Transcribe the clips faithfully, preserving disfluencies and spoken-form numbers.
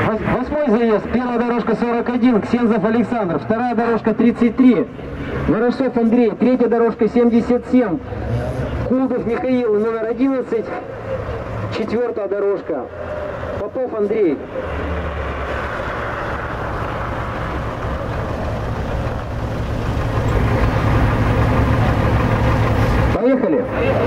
Восьмой заезд, первая дорожка сорок один, Ксензов Александр, вторая дорожка тридцать три, Ворошов Андрей, третья дорожка семьдесят семь, Кулдов Михаил, номер одиннадцать, четвертая дорожка, Попов Андрей. Поехали!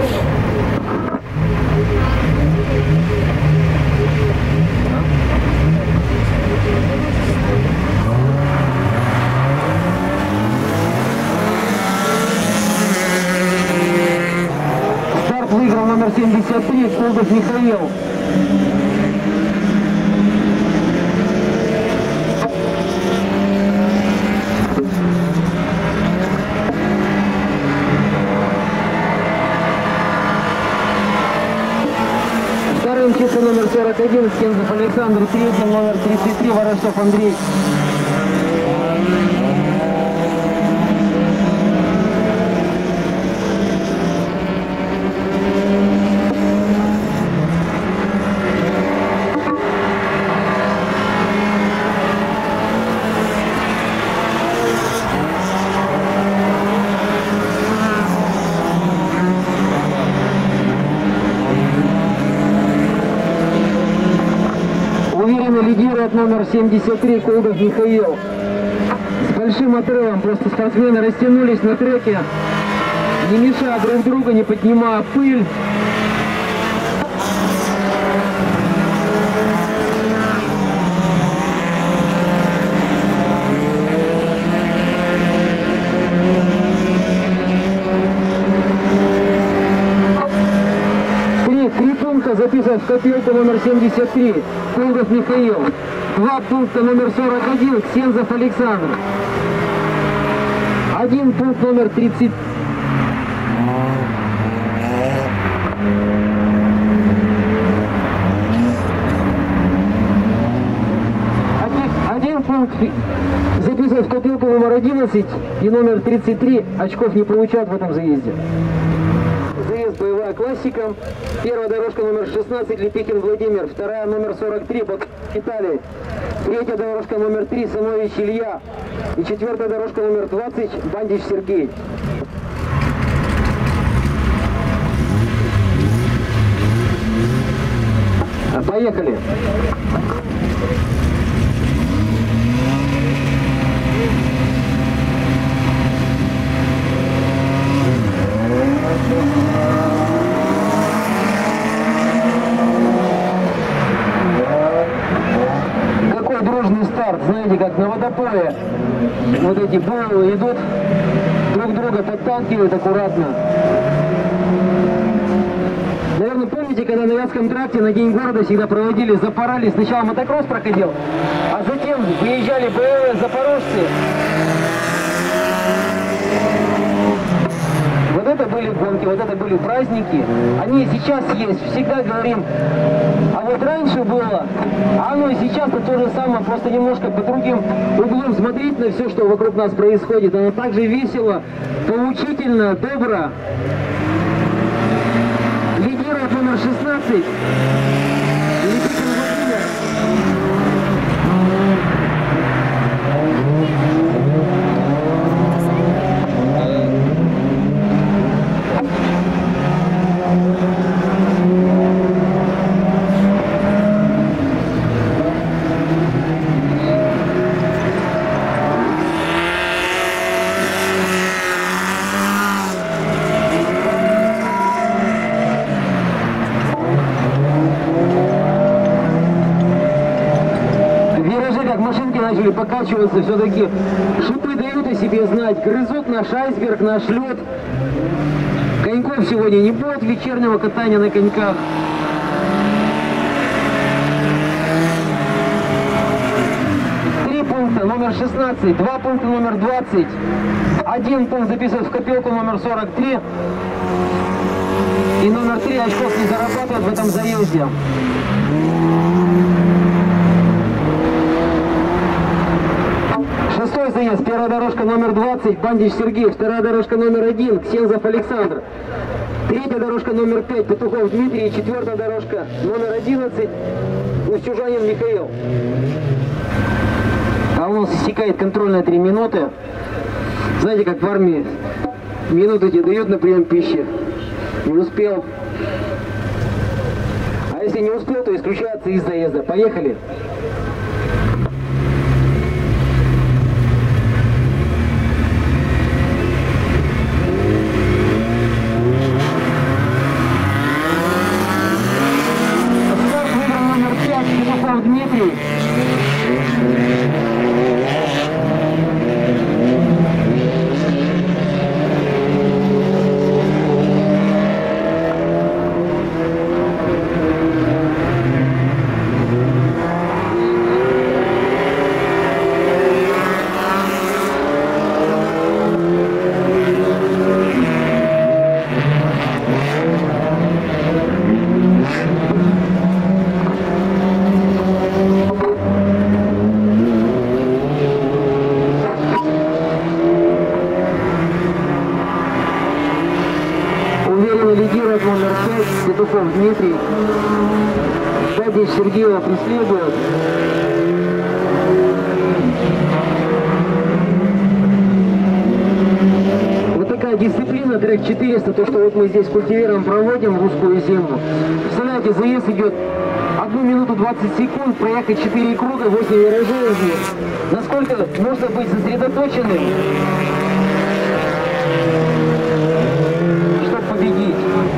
Старт выиграл номер семьдесят три, Кулдов Михаил. Вторым число номер сорок один, Ксензов Александр, третьим номер тридцать три, Ворошов Андрей. Лидирует номер семьдесят три, Кулдов Михаил. С большим отрывом, просто спортсмены растянулись на треке, не мешая друг друга, не поднимая пыль. Три пункта записан в копилку номер семьдесят три, Кулдов Михаил. Два пункта номер сорок один, Ксензов Александр. Один пункт номер тридцать. Один, один пункт записан в копилку номер одиннадцать и номер тридцать три. Очков не получат в этом заезде. Заезд боевая классика. Первая дорожка номер шестнадцать, Лепихин Владимир. Вторая номер сорок три, Италия. Третья дорожка номер три, Самович Илья. И четвертая дорожка номер двадцать, Бандич Сергей. Поехали! Какой дружный старт, знаете, как на водопое. Вот эти булы идут, друг друга подталкивают аккуратно. Наверное, помните, когда на Вятском тракте на День города всегда проводили запорали, сначала мотокросс проходил, а затем выезжали боевые запорожцы. Вот это были гонки, вот это были праздники. Они и сейчас есть, всегда говорим. А вот раньше было, а оно и сейчас-то то же самое, просто немножко по другим углом смотреть на все, что вокруг нас происходит. Оно так же весело, поучительно, добро. Лидирует номер шестнадцать. Лепихин Владимир. Начали покачиваться, все-таки шипы дают о себе знать, грызут наш айсберг, наш лед. Коньков сегодня не будет, вечернего катания на коньках. Три пункта номер шестнадцать, два пункта номер двадцать, один пункт записан в копилку номер сорок три. И номер три очков не зарабатывает в этом заезде. Шестой заезд, первая дорожка номер двадцать, Бандич Сергей, вторая дорожка номер один, Ксензов Александр, третья дорожка номер пять, Петухов Дмитрий, четвертая дорожка номер одиннадцать, Устюжанин Михаил. нас истекает контрольная три минуты. Знаете, как в армии минуты тебе дают на прием пищи. Не успел. А если не успел, то исключается из заезда. Поехали. Дмитрий. Лидирует номер пять, Петухов Дмитрий. Сзади Сергеева преследует. Вот такая дисциплина, трек четыреста, то, что вот мы здесь культивируем, проводим русскую зиму. Представляете, заезд идет одну минуту двадцать секунд, проехать четыре круга, восемь виражей из них. Насколько нужно быть сосредоточенным, чтобы победить.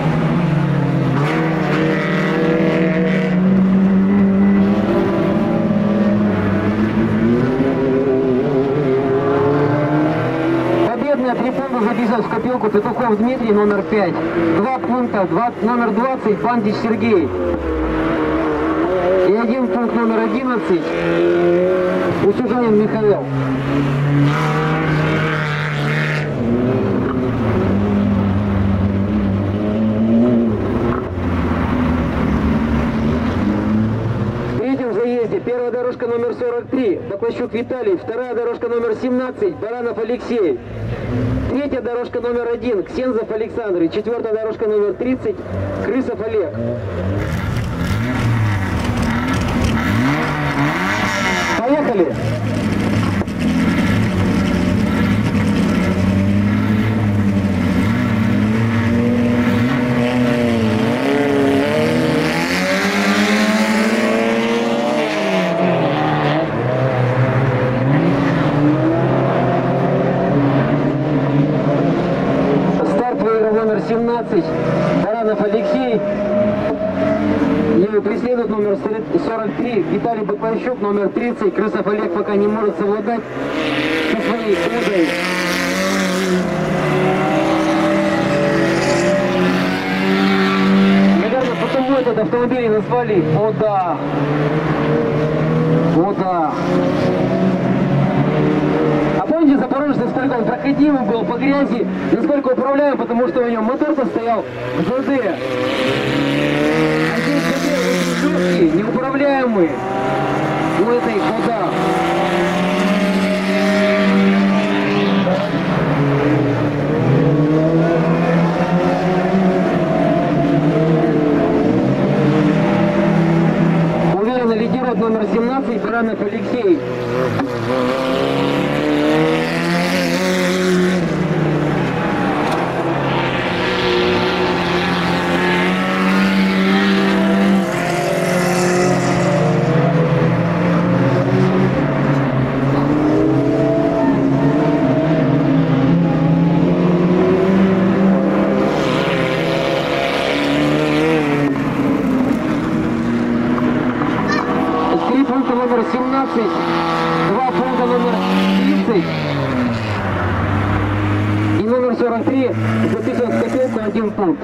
Победная три пункта записан в копилку Петухов Дмитрий, номер пять. Два пункта, два, номер двадцать, Бандич Сергей. И один пункт номер одиннадцать, Устюжанин Михаил. Первая дорожка номер сорок три, Баклащук Виталий. Вторая дорожка номер семнадцать, Баранов Алексей. Третья дорожка номер один, Ксензов Александр. И четвертая дорожка номер тридцать, Крысов Олег. Поехали! семнадцать, Баранов Алексей. Его преследует номер сорок три, Виталий Баклащук, номер тридцать. Крысов Олег пока не может совладать со своей кузой. Наверное, потому этот автомобиль назвали Ода. Ода. А помните, Запорожец, сколько он проходимый был по грязи, насколько управляем, потому что у него мотор-то стоял в ЖД. А здесь ЖД очень жесткий, неуправляемый у этой Ода. Уверенно лидирует номер семнадцать, Баранов Алексей. Номер семнадцать, два пункта номер тридцать и номер сорок три записан в копилку один пункт.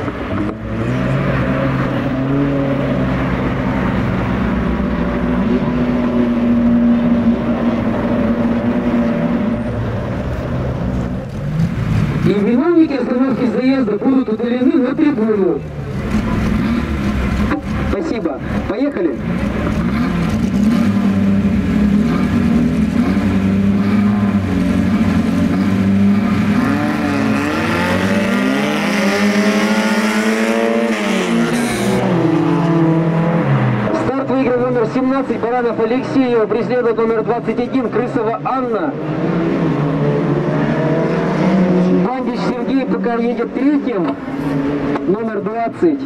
И виновники остановки заезда будут удалены на трибуну. Спасибо. Поехали. семнадцать, Баранов Алексей, его преследует номер двадцать один, Крысова Анна. Бандич Сергей пока едет третьим, номер двадцать.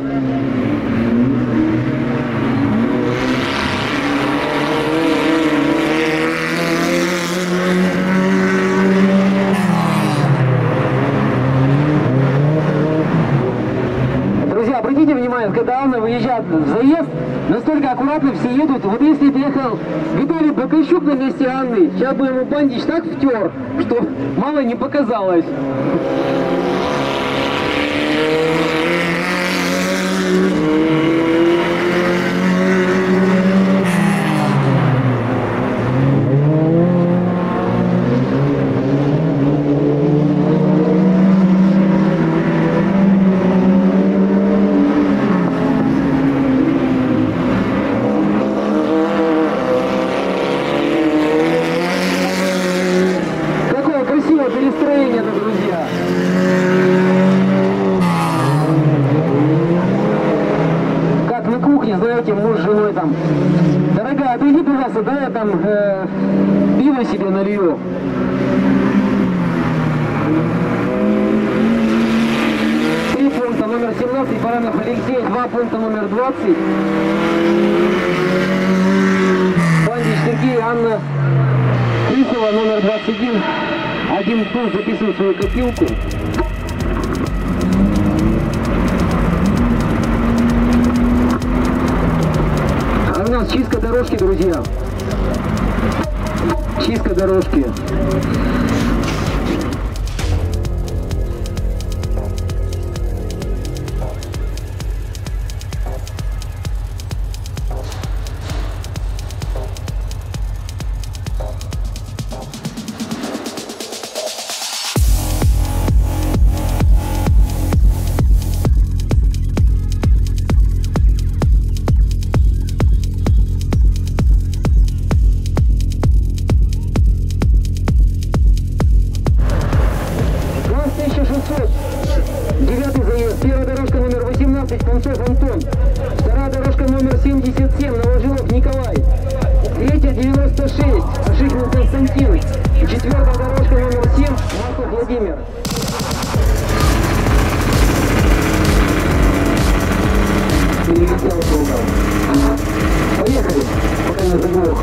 Друзья, обратите внимание, когда Анна выезжает в заезд, настолько аккуратно все едут. Вот если бы ехал Виталий Бакальчук на месте Анны, сейчас бы ему Бандич так втер, что мало не показалось. Знаете, муж с женой там: дорогая, отойди, пожалуйста, да я там э, пиво себе налью. Три пункта, номер семнадцать, Баранов Алексей, два пункта, номер двадцать. Бандич Сергей, Анна Крысова, номер двадцать один. Один пункт записывает свою копилку. У нас чистка дорожки, друзья. Чистка дорожки. Девятый заезд, первая дорожка номер восемнадцать, Панцов Антон. Вторая дорожка номер семьдесят семь, Новожилов Николай. Третья девяносто шесть, Ошибин Константин. И четвертая дорожка номер семь, Марков Владимир. Перелетел с угол. Поехали, пока не заглох.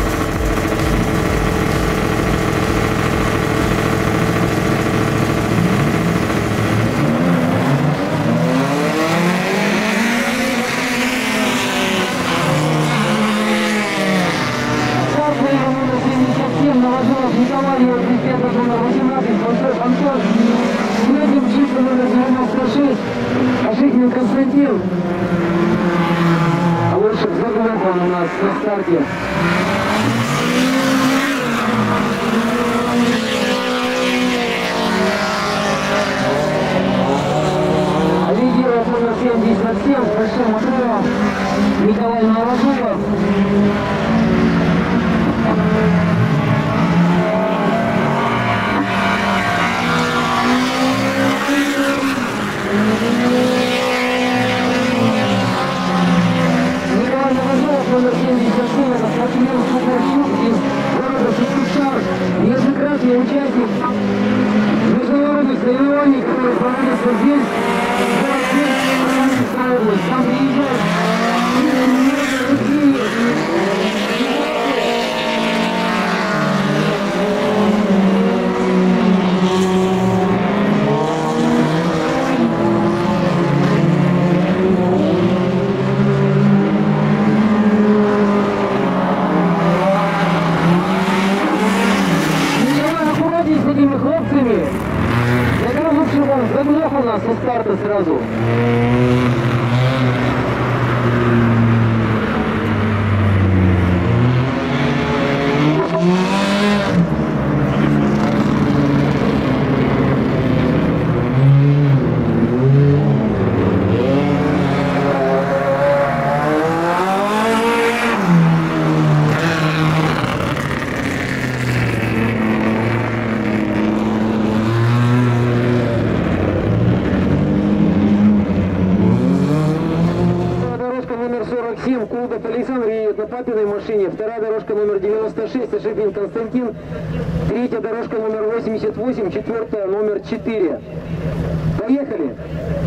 Николай, его преследует номер восемнадцать, Панцов Антон. Третьим чисто номер девяносто шесть, Ошибин Константин. А лучше заглох он у нас на старте. Лидирует номер семьдесят семь с большим отрывом Николай Новожилов. Николай Новожилов, номер семьдесят семь, это спортсмен Суперщук из города Сыктывкар, неоднократный участник международных соревнований, которые проводятся здесь, в область. Там приезжают другие. С такими хлопцами. Я говорю, лучше он заглох у нас со старта сразу. дорожка номер девяносто шесть, Ашихмин Константин. Третья дорожка номер восемьдесят восемь, четвертая номер четыре. Поехали!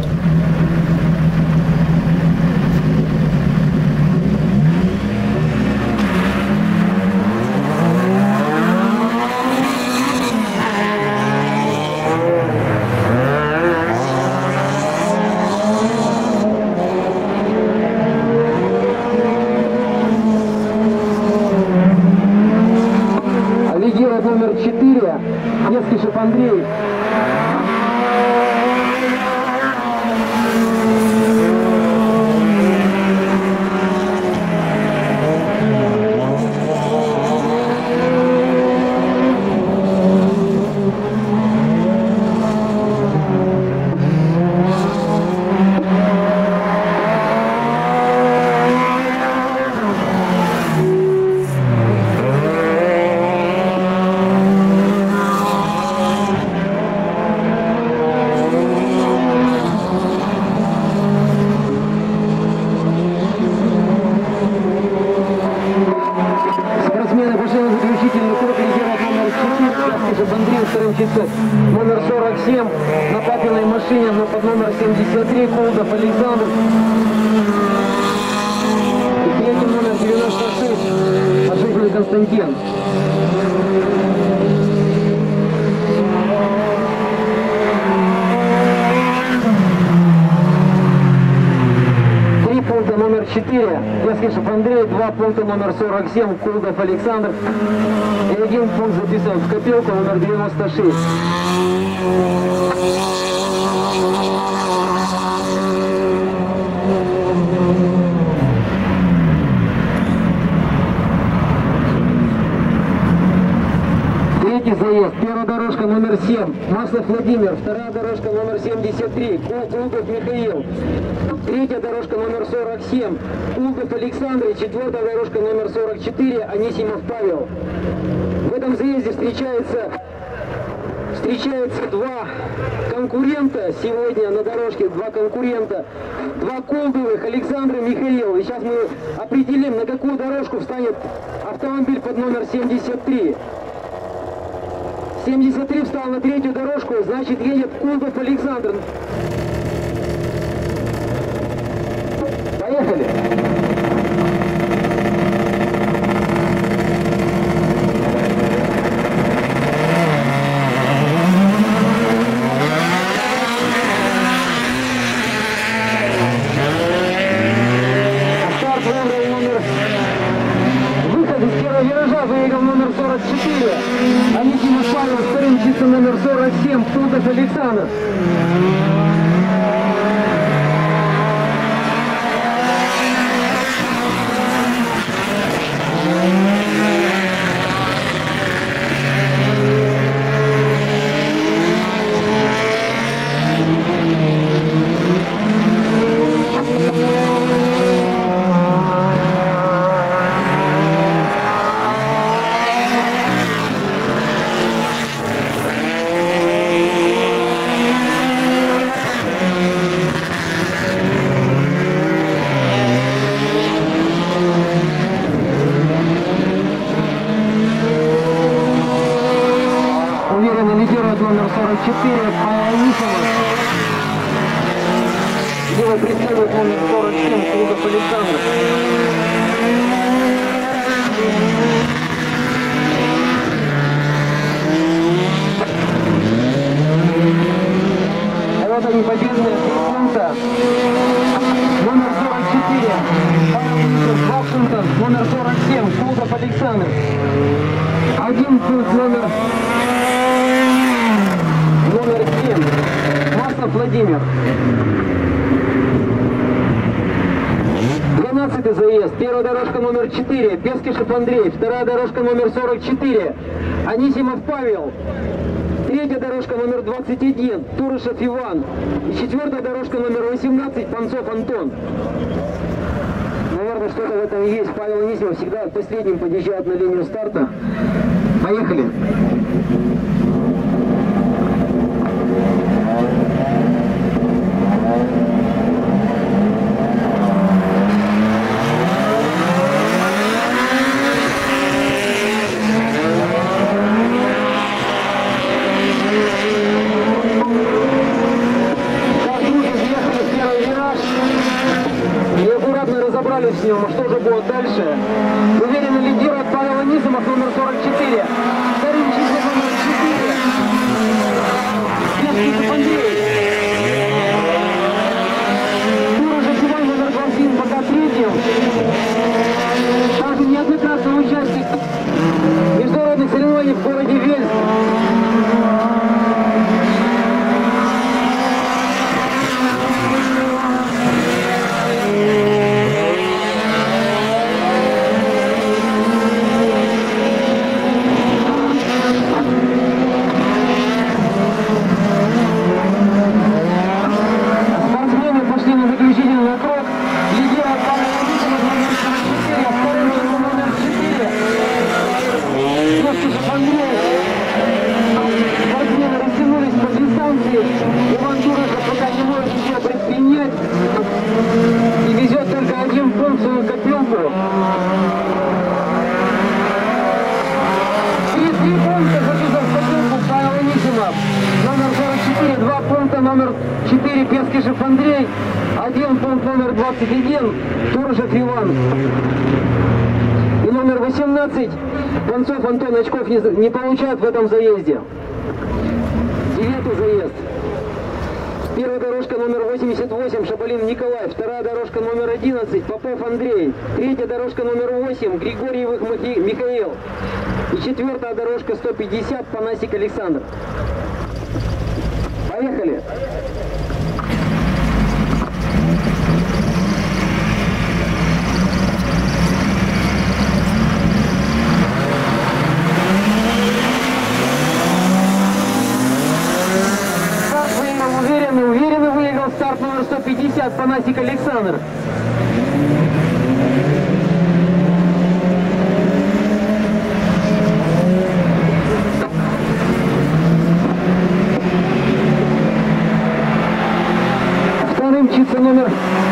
Лидирует номер четыре, Ескишев Андрей. Номер сорок семь на папиной машине, но под номер семьдесят три, Колдов Александр. И третий номер девяносто шесть, Ашихмин Константин. Три пункта номер четыре, Ескишев Андрей, два пункта номер сорок семь, Колдов Александр. И один пункт записан в копилку номер девяносто шесть. Третий заезд. Первая дорожка номер семь, Маслов Владимир. Вторая дорожка номер семьдесят три, Кулгов Михаил. Третья дорожка номер сорок семь, Кулгов Александр. И четвертая дорожка номер сорок четыре, Анисимов Павел. В этом заезде встречается, встречаются два конкурента сегодня на дорожке, два конкурента, два Колдовых, Александр и Михаил. И сейчас мы определим, на какую дорожку встанет автомобиль под номер семьдесят три. семьдесят три встал на третью дорожку, значит едет Колдов Александр. Поехали! Выиграл номер сорок четыре, Анисимов Павел, вторым числом номер сорок семь, Колдов Александр. Номер сорок четыре, Анисимов. Дело преследует номер сорок семь, Колдов Александр. А вот они, победные пункта. Номер сорок четыре, два пункта, номер сорок семь, Колдов Александр. Один пункт, номер... Номер семь, Маслов Владимир. двенадцатый заезд. Первая дорожка номер четыре, Ескишев Андрей. Вторая дорожка номер сорок четыре, Анисимов Павел. Третья дорожка номер двадцать один, Турышев Иван. И четвертая дорожка номер восемнадцать, Панцов Антон. Наверное, что-то в этом есть. Павел Анисимов всегда последним подъезжает на линию старта. Поехали! дальше. Уверенно лидирует Павел Анисимов, номер сорок четыре. Вторым числом номер четыре. Пескишев Андрей. Турожев Иван, номер двадцать один, пока третьим. Также неоднократный участник международных соревнований в городе Вельск. Иван Турожев пока не может ничего предпринять и везет только один пункт в свою копилку. Три пункта записал в копилку Павел Анисимов. Номер сорок четыре, два пункта, номер четыре Пескишев Андрей, один пункт номер двадцать один Турожев Иван. И номер восемнадцать Донцов Антон очков не, не получает в этом заезде. Девятый заезд. Первая дорожка номер восемьдесят восемь Шабалин Николай. Вторая дорожка номер одиннадцать Попов Андрей. Третья дорожка номер восемь Григорьевых Михаил. И четвертая дорожка сто пятьдесят Панасик Александр. Поехали! Уверенно выиграл старт номер сто пятьдесят Панасик Александр. Вторым мчится номер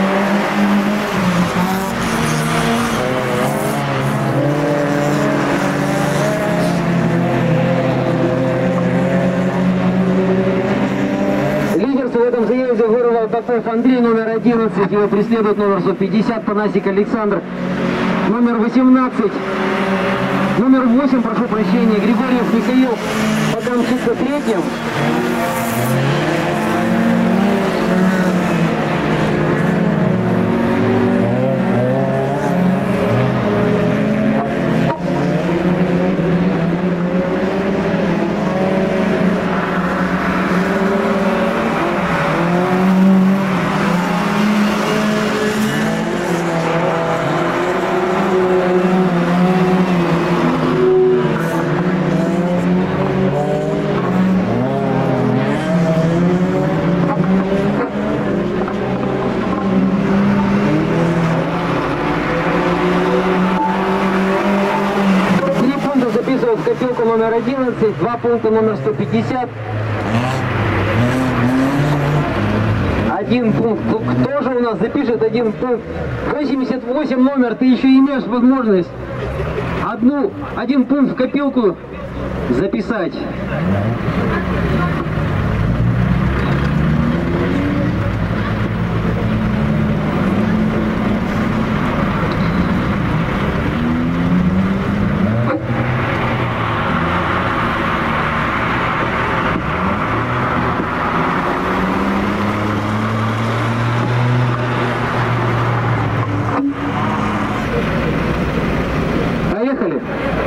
в этом заезде вырвал Попов Андрей, номер одиннадцать, его преследует номер сто пятьдесят Панасик Александр, номер восемнадцать, номер восемь, прошу прощения, Григорьев Михаил, пока мчится третьим. Копилку номер одиннадцать, два пункта номер сто пятьдесят. Один пункт. Кто же у нас запишет один пункт? восемьдесят восемь номер, ты еще имеешь возможность одну, один пункт в копилку записать. Поехали!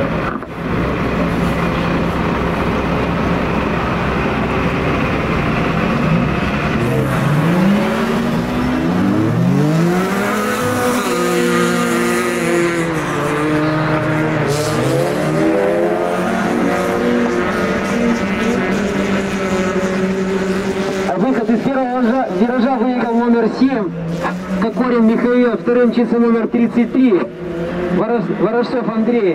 Выход из первого виража выехал номер семь Кокорин Михаил, вторым числом номер тридцать три Ворожцов Андрей.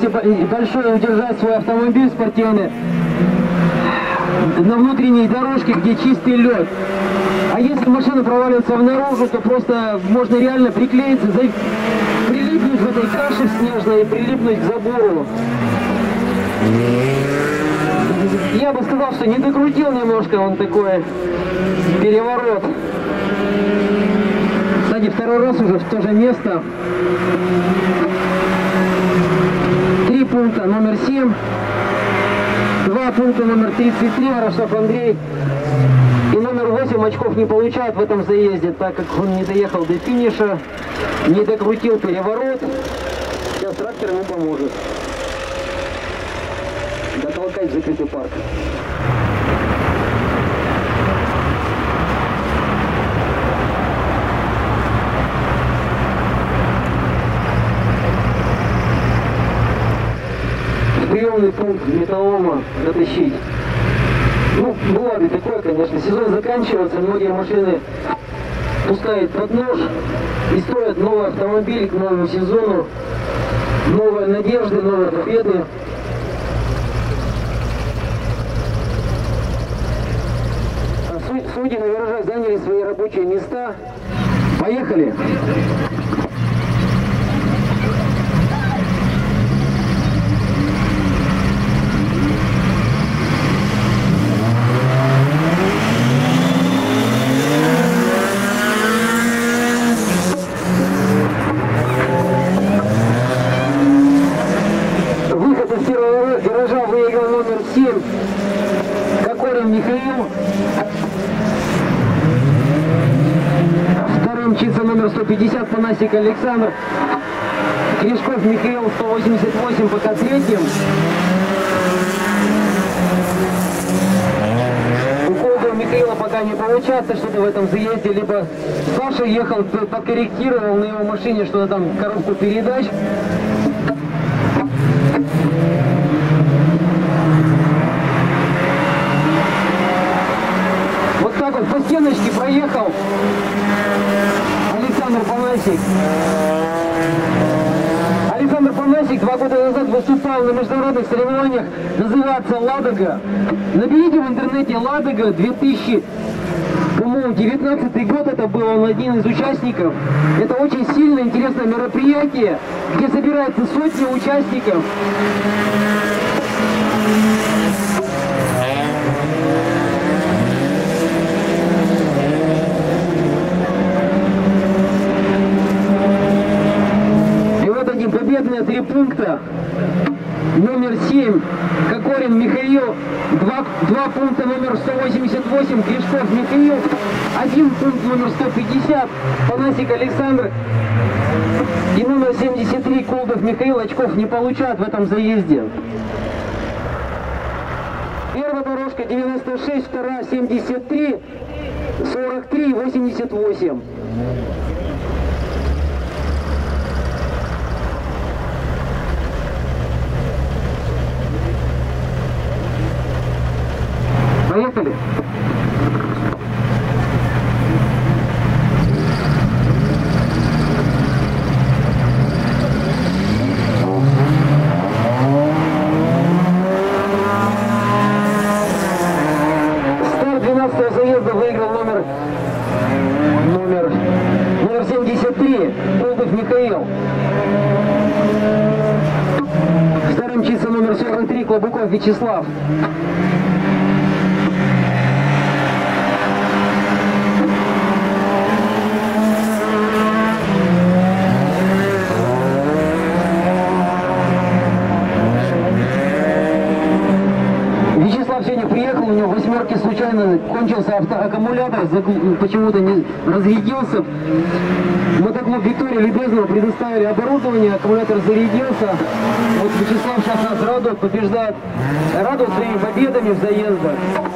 можете большой удержать свой автомобиль спортивный на внутренней дорожке, где чистый лед. А если машина проваливается в наружу, то просто можно реально приклеиться, за... прилипнуть в этой каше снежной и прилипнуть к забору. Я бы сказал, что не докрутил немножко он такой переворот. Кстати, второй раз уже в то же место. Три пункта номер семь. Два пункта номер тридцать три. Ворошов Андрей. И номер восемь очков не получает в этом заезде, так как он не доехал до финиша, не докрутил переворот. Сейчас трактор ему поможет дотолкать в закрытый парк. Приемный пункт металлолома дотащить. Ну, бывает и такое, конечно. Сезон заканчивается, многие машины пускают под нож и строят новый автомобиль к новому сезону. Новые надежды, новые победы. Судьи на виражах заняли свои рабочие места. Поехали! Выход из первого виража выиграл номер семь. Кокорин Михаил. Вторым мчится номер сто пятьдесят Панасик Александр. Кришков Михаил сто восемьдесят восемь пока третьим. У Колдова Михаила пока не получается что-то в этом заезде. Либо Саша ехал, подкорректировал на его машине что-то там, коробку передач. Вот так вот по стеночке проехал Александр Панасик. Александр Панасик два года назад выступал на международных соревнованиях, называется «Ладога». Наберите в интернете «Ладога» две тысячи девятнадцатый год, это был он один из участников. Это очень сильное, интересное мероприятие, где собираются сотни участников. Победные три пункта. Номер семь Кокорин Михаил. Два, два пункта номер сто восемьдесят восемь Кришков Михаил. Один пункт номер сто пятьдесят Панасик Александр. И номер семьдесят три Колдов Михаил очков не получает в этом заезде. Первая дорожка девяносто шесть, вторая семьдесят три, сорок три, восемьдесят восемь. Поехали! Старт двенадцатого заезда выиграл номер номер номер семьдесят три Колдов Михаил. Вторым мчится номер сорок три Клобуков Вячеслав. Сегодня приехал, у него восьмерки случайно кончился авто, аккумулятор, почему-то не разрядился. Мотоклуб Виктория любезно предоставили оборудование, аккумулятор зарядился. Вот Вячеслав сейчас нас радует, побеждает, радует своими победами в заездах.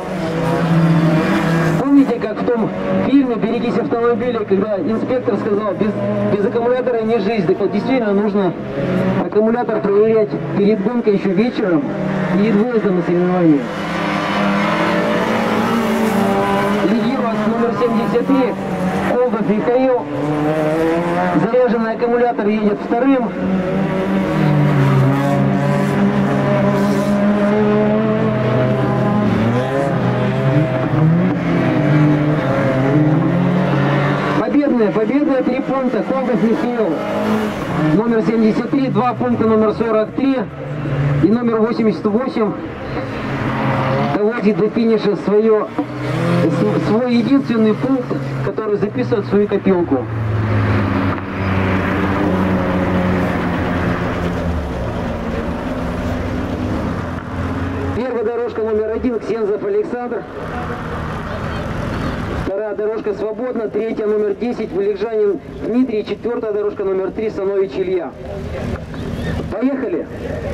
Помните, как в том фильме «Берегись автомобиля», когда инспектор сказал, без, без аккумулятора не жизнь. Так вот, действительно нужно аккумулятор проверять перед гонкой еще вечером, перед выездом на соревнования. Лидирует номер семьдесят три Колдов Михаил. Заряженный аккумулятор едет вторым. победные три пункта. Колгас Михаил, номер семьдесят три, два пункта, номер сорок три и номер восемьдесят восемь. Доводит до финиша свое, свой единственный пункт, который записывает в свою копилку. Первая дорожка номер один, Ксензов Александр. Вторая дорожка свободна. Третья номер десять, Валикжанин Дмитрий. Четвертая дорожка номер три, Санович Илья. Поехали!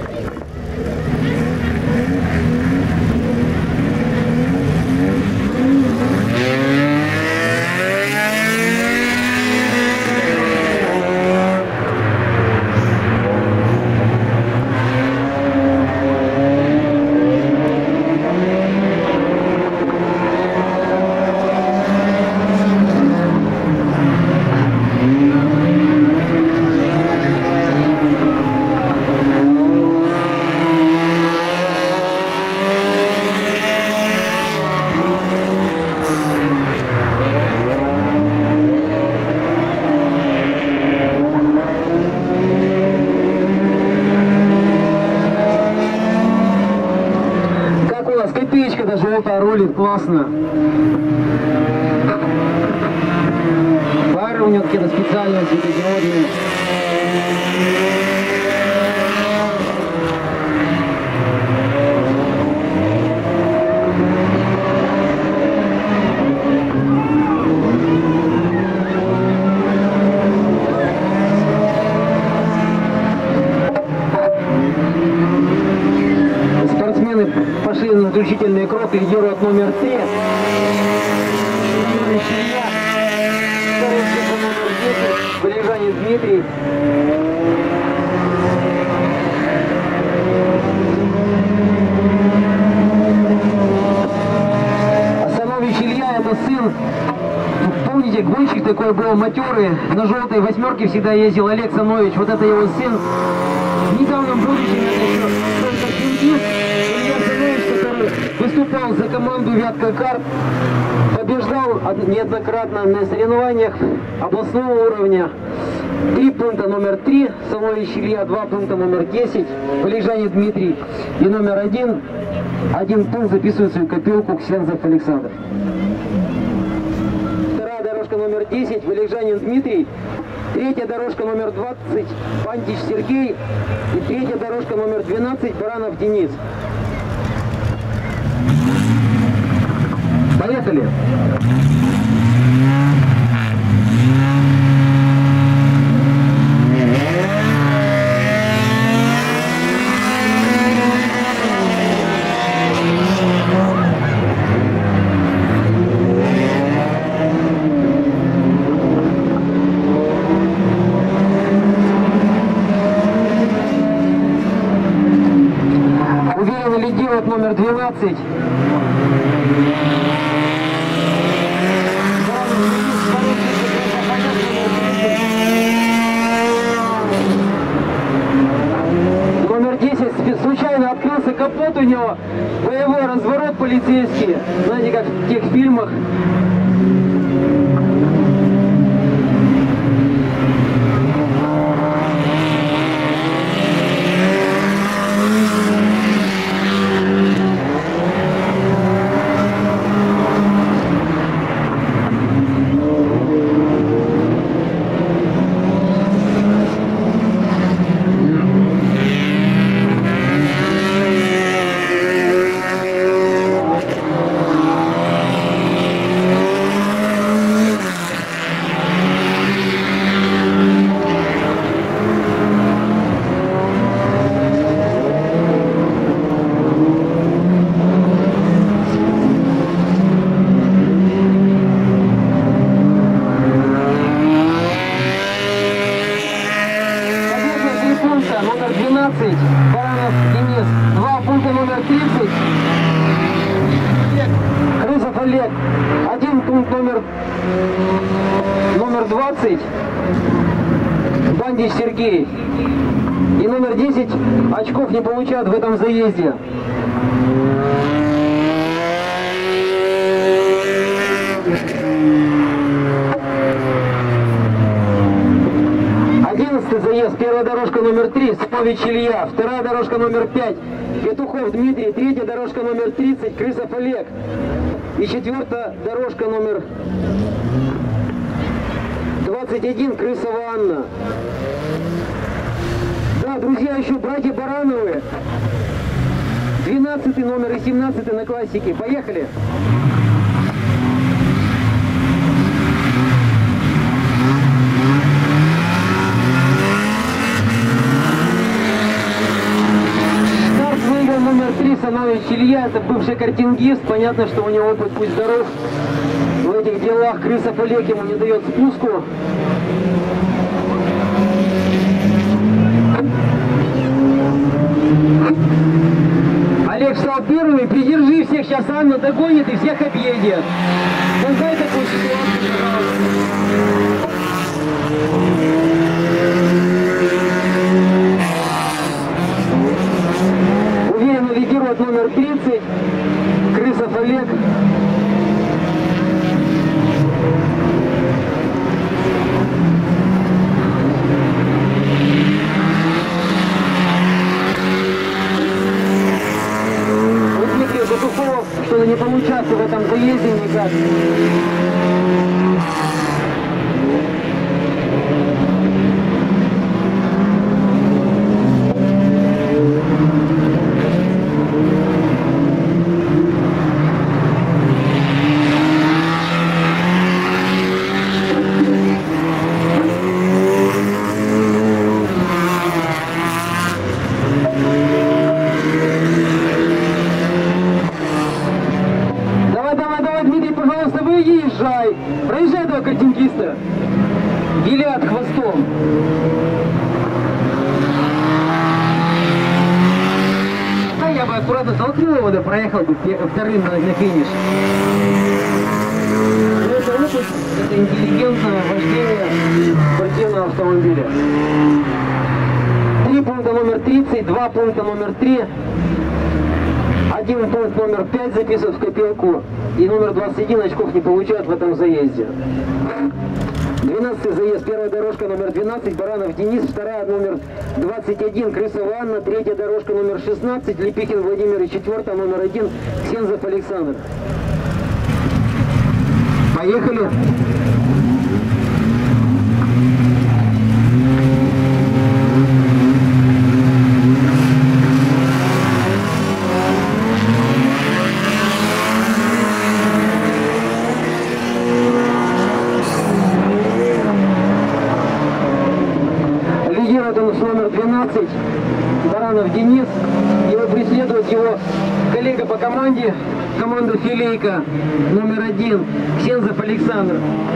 Копеечка-то желтая рулит, классно. Фары у него какие-то специальные, светодиодные. Пошли на заключительный круг, лидирует номер три. Валикжанин Дмитрий. Санович Илья — это сын, помните, гонщик такой был, матерый, на желтой восьмерке всегда ездил, Олег Санович, вот это его сын. В недавнем будущем это еще сын который выступал за команду Вятка Карт, побеждал неоднократно на соревнованиях областного уровня. Три пункта номер три, Санович Илья, два пункта номер десять, Валикжанин Дмитрий и номер один. Один пункт записывает свою копилку Ксензов Александр. Вторая дорожка номер десять, Валикжанин Дмитрий. Третья дорожка номер двадцать, Пантич Сергей. И третья дорожка номер двенадцать, Баранов Денис. Поехали! Уверенно лидирует номер двенадцать. Номер десять случайно открылся капот у него, боевой разворот полицейский, знаете, как в тех фильмах. Номер двенадцать, Баранов Денис, два пункта номер тридцать, Крысов Олег, один пункт номер, номер двадцать, Бандич Сергей. И номер десять очков не получают в этом заезде. заезд, первая дорожка номер три, Спович Илья, вторая дорожка номер пять, Петухов Дмитрий, третья дорожка номер тридцать, Крысов Олег. И четвертая дорожка номер двадцать один, Крысова Анна. Да, друзья, еще братья Барановы. двенадцатый номер и семнадцатый на классике. Поехали! Старт выиграл номер три, Санович Илья. Это бывший картингист. Понятно, что у него опыт, будь здоров. В этих делах Крысов Олег ему не дает спуску. Олег стал первым, придержи всех, сейчас Анна догонит и всех объедет. Создай такую ситуацию, пожалуйста. Уверенно лидирует номер тридцать, Крысов Олег. Что-то не получается в этом заезде никак. Проезжай этого картингиста. Гелиад хвостом. А я бы аккуратно толкнул его, да проехал бы вторым на, на финиш. Но это опыт, это интеллигентное вождение спортивного автомобиля. Три пункта номер тридцать, два пункта номер три. Один пункт номер пять записывают в копилку. И номер двадцать один очков не получают в этом заезде. двенадцатый заезд, первая дорожка номер двенадцать, Баранов Денис, вторая номер двадцать один, Крысова Анна, третья дорожка номер шестнадцать, Лепихин Владимир и четвертая номер один, Ксензов Александр. Поехали! Номер двенадцать, Баранов Денис, его преследует его коллега по команде, команда Филейка, номер один, Ксензов Александр.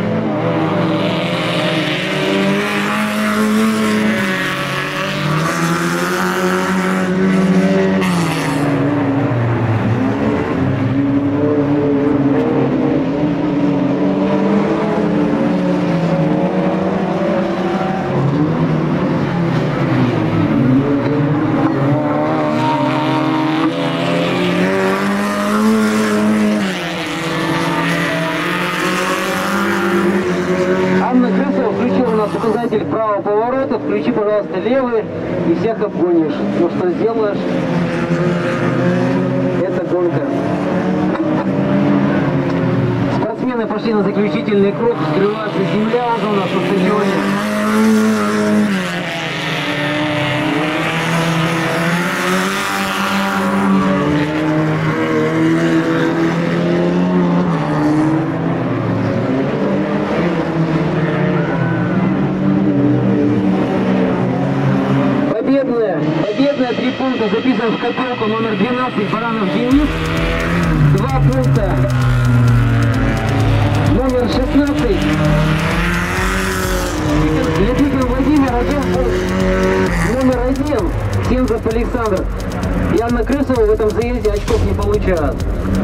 Указатель правого поворота, включи, пожалуйста, левый и всех обгонишь. Ну что сделаешь, это гонка. Спортсмены пошли на заключительный круг, скрывается земля уже у нас на стадионе. Победная три пункта записан в копилку номер двенадцать, Баранов Денис. Два пункта номер шестнадцать, Лепихин Владимир. Один пункт номер один, Ксензов Александр. И Анна Крысова в этом заезде очков не получает.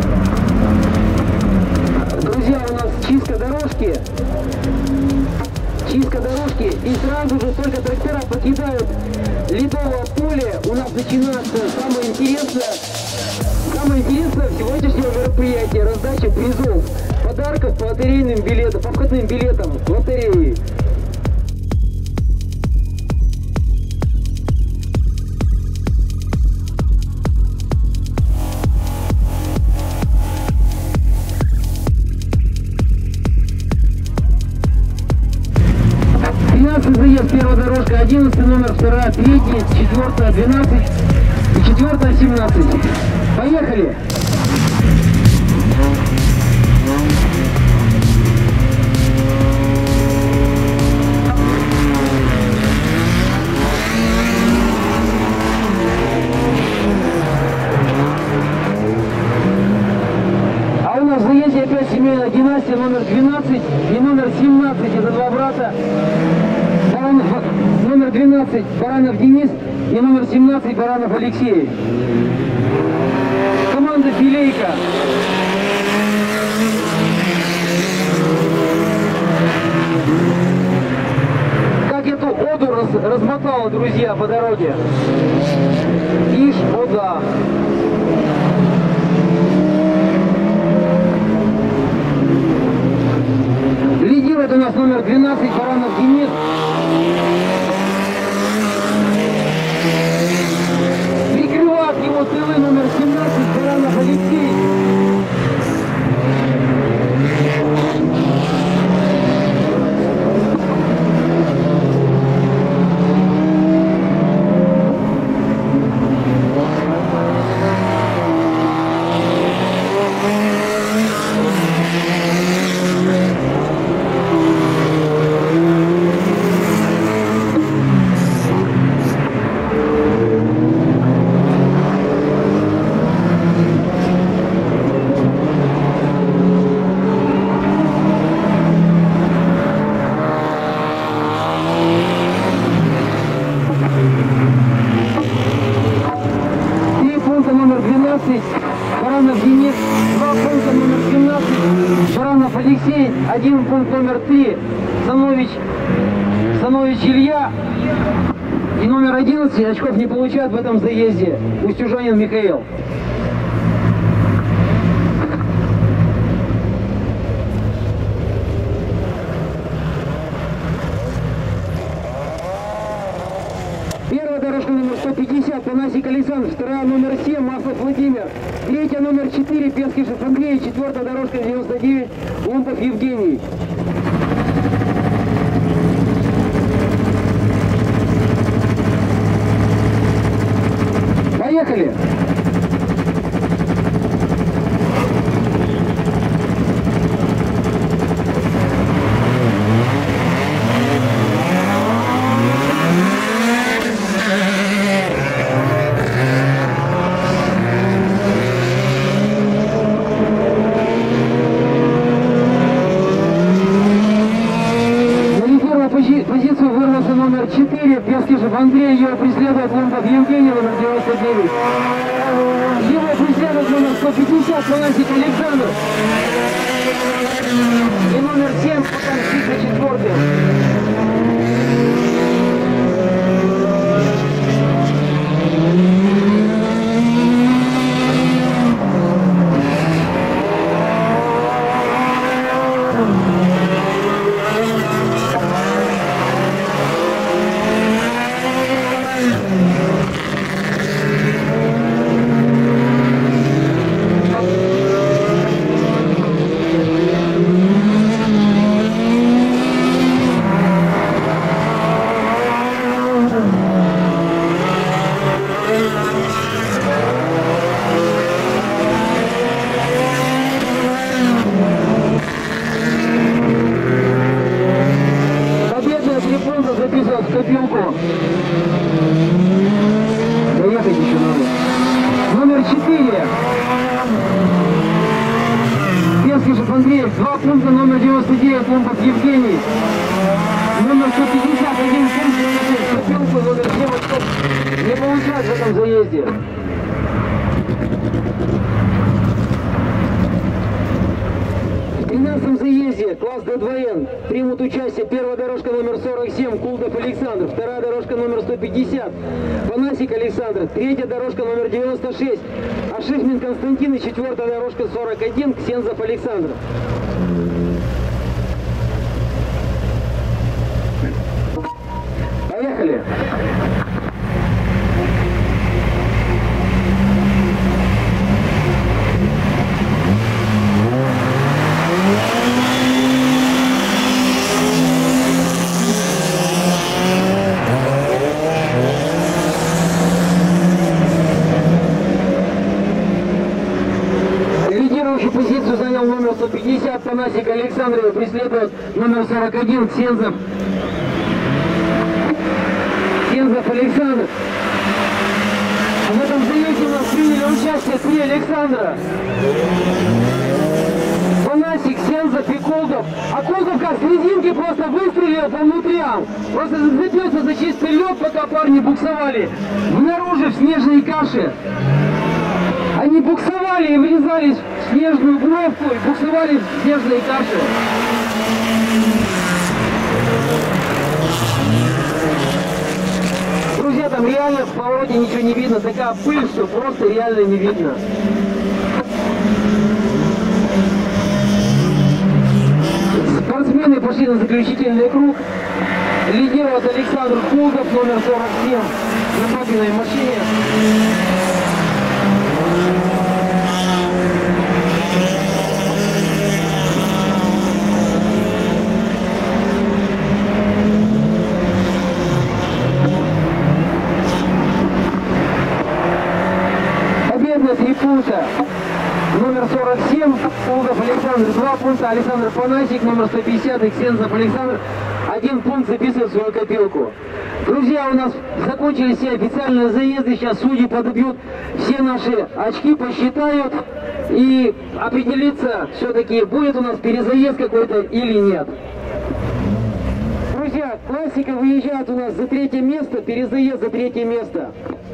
Друзья, у нас чистка дорожки. Чистка дорожки, и сразу же только трактора покидают ледовое поле. У нас начинается самое интересное, самое интересное в сегодняшнего мероприятия — раздача призов, подарков по лотерейным билетам, по входным билетам в лотереи. заезд, первая дорожка одиннадцать номер, вторая третья, четвертая двенадцать и четвертая семнадцать. Поехали! А у нас в заезде опять семейная династия номер двенадцать и номер семнадцать. Это два брата. Номер двенадцать Баранов Денис и номер семнадцать Баранов Алексей. Команда Филейка. Как эту оду раз, размотала, друзья, по дороге. Ишь, ода. Лидирует у нас номер двенадцать Баранов Денис. Прикрывает его тылы номер семнадцать Баранов Алексей. Баранов Денис, два пункта номер семнадцать, Баранов Алексей, один пункт номер три, Санович, Санович Илья и номер одиннадцать очков не получает в этом заезде, Устюжанин Михаил. Первая дорожка номер сто пятьдесят, Панасик Александр, вторая номер семь, Маслов Владимир, третья номер четыре, Пескишев Андрей, четвертая дорожка девяносто девять, Лумпов Евгений. Поехали! Позицию вырвался номер четыре, Пескишев Андрей, его преследует Лумпов Евгений, номер девяносто девять. Его преследует номер сто пятьдесят, Панасик Александр. И номер семь, потом тридцать четвёртый. Записывал в копилку. Доехать еще надо. Номер четыре. Пескишев Андрей, два пункта, номер девяносто девять, Лумпов Евгений. Номер сто пятьдесят один пункт, в копилку, номер семь очков не получать в этом заезде. В тринадцатом заезде класс Д два Н примут участие первая дорожка номер сорок семь Кулдов Александр, вторая дорожка номер сто пятьдесят Панасик Александр, третья дорожка номер девяносто шесть Ашихмин Константин и четвертая дорожка сорок один Ксензов Александр. Поехали! Панасик Александр, его преследует номер сорок один Сензов. Сензов Александр. А в этом заезде у нас приняли участие три Александра. Панасик, Сензов и Колдов. А Колдов как с резинки просто выстрелил по внутрям. Просто зацепился за чистый лед, пока парни буксовали. Внаружи в снежной каше. Они буксовали и врезались в снежную бровку и буксовали в снежной каше. Друзья, там реально в повороте ничего не видно. Такая пыль, что просто реально не видно. Спортсмены пошли на заключительный круг. Лидирует Александр Колдов, номер сорок семь, на папиной машине. Победно три пункта. Номер сорок семь, Колдов Александр, два пункта, Александр Панасик, номер сто пятьдесят, Ксензов Александр, один пункт записывает в свою копилку. Друзья, у нас закончились все официальные заезды, сейчас судьи подобьют все наши очки, посчитают и определится, все-таки будет у нас перезаезд какой-то или нет. Друзья, классика выезжает у нас за третье место, перезаезд за третье место.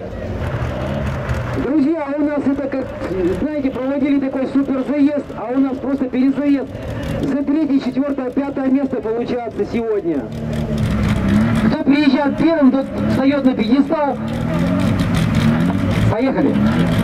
Друзья, у нас это как, знаете, проводили такой супер заезд, а у нас просто перезаезд за третье, четвертое, пятое место получается сегодня. Кто приезжает первым, тот встает на пьедестал. Поехали!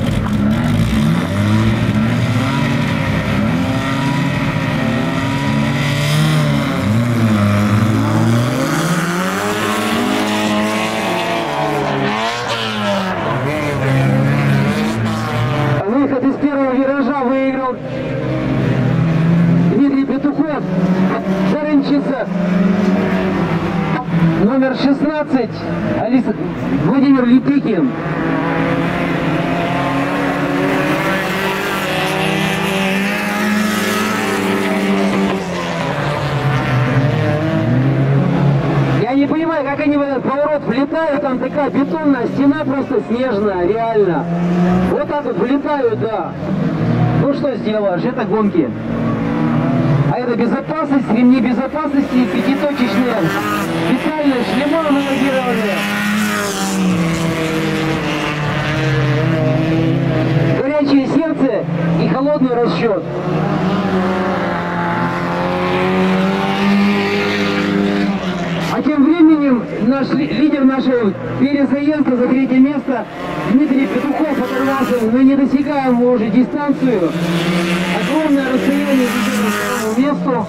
Выход из первого виража выиграл Дмитрий Петухов, Зарынчица. Номер шестнадцать Алис... Владимир Липикин. Я не понимаю, как они в этот поворот влетают, там такая бетонная стена просто снежная, реально. Вот так вот влетают, да. Ну что сделаешь, это гонки. А это безопасность, ремни безопасности, пятиточечные, специальные шлема монтированные. Горячее сердце и холодный расчет. А тем временем наш лидер нашего перезаезда за третье место Дмитрий Петухов оторвался на недосягаемую уже дистанцию. Огромное расстояние к этому месту.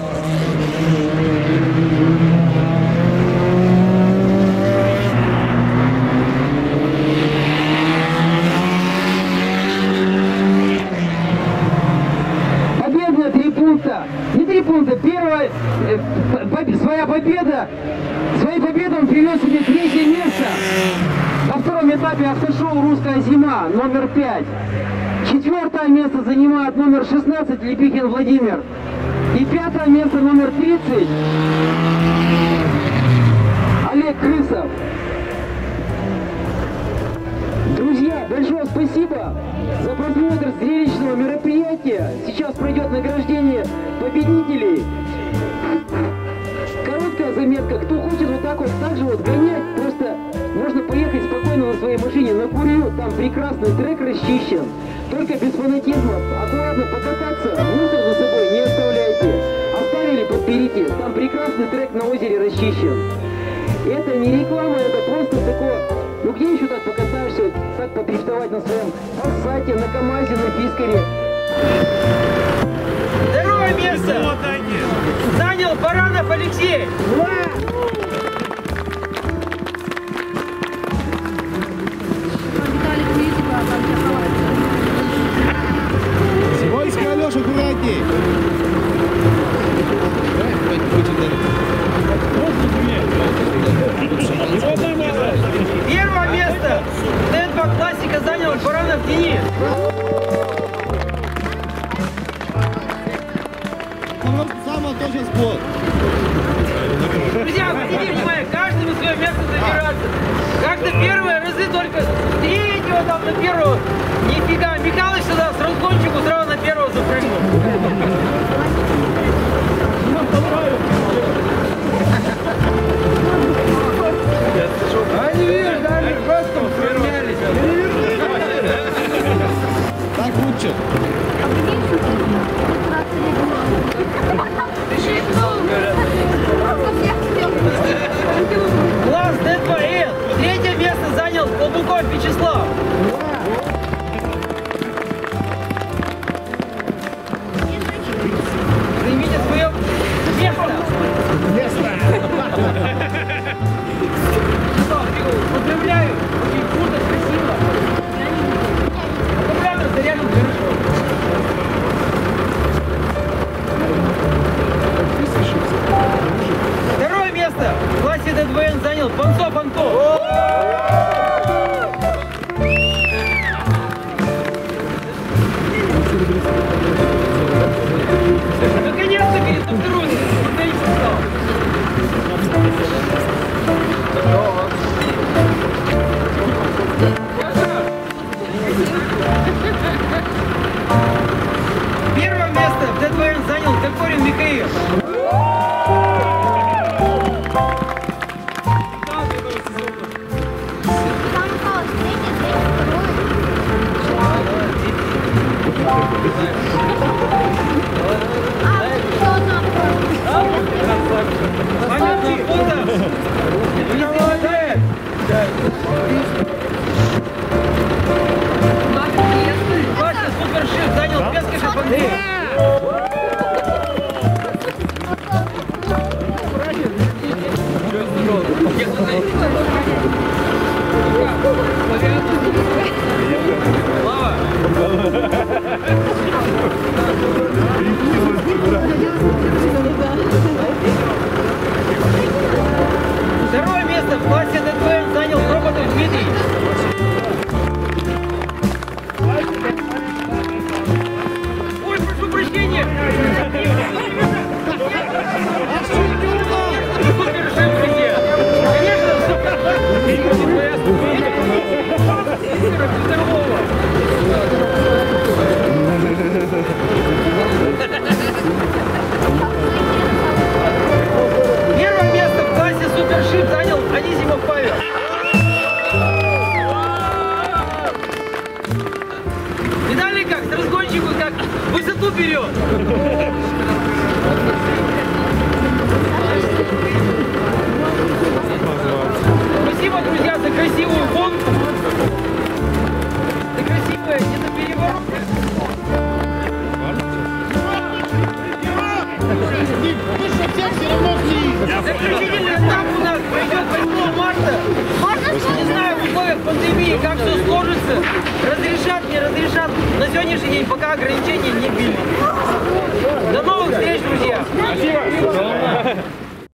Победно три пункта. Не три пункта. Первая, э, по, своя победа. Своей победой он привез себе третье место. Во втором этапе автошоу «Русская зима» номер пять. Четвертое место занимает номер шестнадцать Липикин Владимир. И пятое место номер тридцать Олег Крысов. Друзья, большое спасибо за просмотр зрелищного мероприятия. Сейчас пройдет награждение победителей. Короткая заметка. Кто хочет вот так вот так же вот гонять, просто можно поехать спокойно на своей машине на Курью. Там прекрасный трек расчищен. Только без фанатизма. Аккуратно покататься. Мусор за собой не оставляйте. Оставили, подберите. Там прекрасный трек на озере расчищен. Это не реклама, это просто такое. Ну где еще так покатаешься, так подрифтовать на своем Пассате, на КамАЗе, на Фискаре? Второе место занял Баранов Алексей. Свойский Алеша, аккуратней. Первое место Т-два классика занял Баранов Денис. второго там на первого. Нифига, Михалыч сюда с разгончику сразу на первого запрыгнул. Они, видишь, даже ростом сравнялись. Так лучше. Класс Д два С. Третье место занял Колбуков Вячеслав. Займите свое место. Поздравляю. Очень круто, красиво. Поздравляю, зарядом хорошо. Второе место в классе Д два Н занял Панцов Антон. Наконец-то перед второй стал. Первое место в Д два Н занял Кокорин Михаил. Понятно, фото. Не молодая. Вася супершип занял Пескишев Андрей. Слава. Второе место в классе Д два Н занял Роботов Дмитрий. Ой, прошу прощения. Супершип, друзья. Конечно, здорового. Первое место в классе Супершип занял Анисимов Павел. Видали как? С разгончику как высоту берет. Спасибо, друзья, за красивую гонку. За красивое, не за переворот. Заключительный этап у нас пройдет восьмого марта. Не знаю, в условиях пандемии, как все сложится. Разрешат, не разрешат. На сегодняшний день пока ограничения не ввели. До новых встреч, друзья! Спасибо.